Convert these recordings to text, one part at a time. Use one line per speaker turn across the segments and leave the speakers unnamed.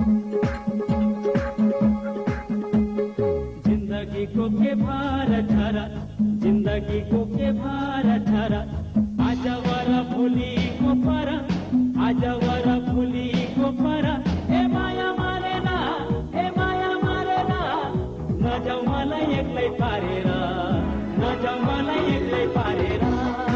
जिंदगी को के भार ठहरा, जिंदगी को के भार ठहरा, आजा वारा भूली को परा, आजा वारा भूली को परा, ए माया मारे ना, ए माया मारे ना, न जाऊ मला एकलै पारेरा, न जाऊ मला एकलै पारेरा।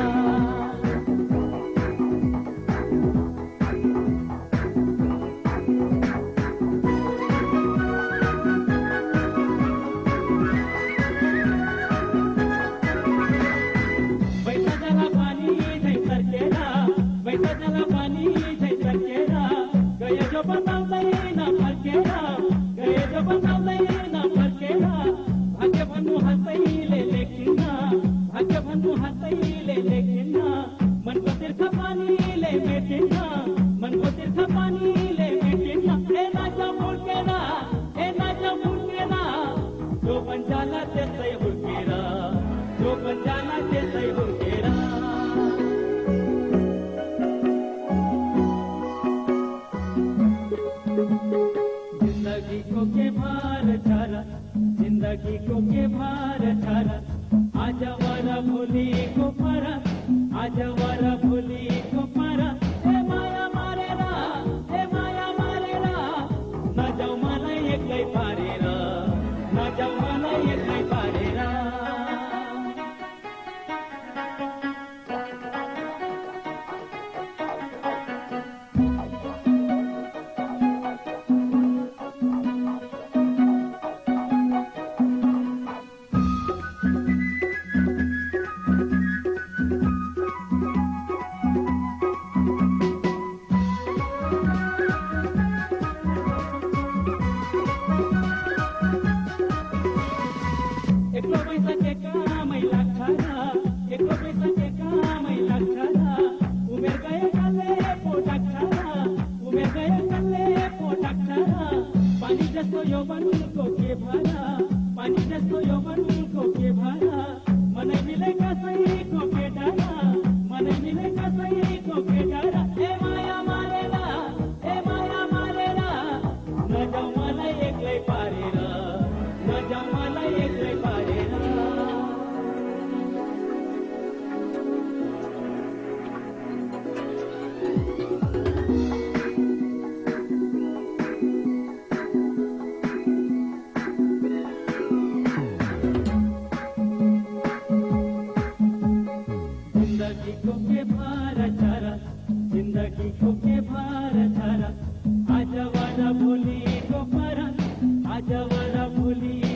भाग्य भन्नु हँसैले लेखिन्न, भाग्य भन्नु हँसैले लेखिन्न, मनको तीर्थ पानीले मेटिन्न, मनको तीर्थ पानीले मेटिन्न। ए नाचा फुल्केर, ए नाचा फुल्केर, जो पनि जाला त्यसै हुर्केर, जो पनि जाला त्यसै हुर्केर। जिंदगी को के भार ठहरा, जिंदगी को के भार ठहरा, आजा वारा भूली को परा, आजा वारा भूली को परा, ए माया मारेरा, ए माया मारेरा, न जाऊ मला एकलै पारेरा, न जाऊ मला एकलै पारेरा। एक्लो पैसा के कामै लाग्छ र, एक्लो पैसा के कामै लाग्छ र, उमेर गए कल्ले पो डाक्छ र, उमेर गए कल्ले पो डाक्छ र, पानी जस्तो यौवनको के भरा, पानी जस्तो यौवनको के भरा, मनै मिले कसैको के डरा, मनै मिले कसैको के डरा, ए माया मारेर, ए माया मारेर, न जाऊ मलाई एक्लै पारेर, न जाऊ मलाई एक्लै पारेर। जिंदगी को के भार ठहरा, जिंदगी को के भार ठहरा, आजा वारा भूली को परा, आजा वारा भूली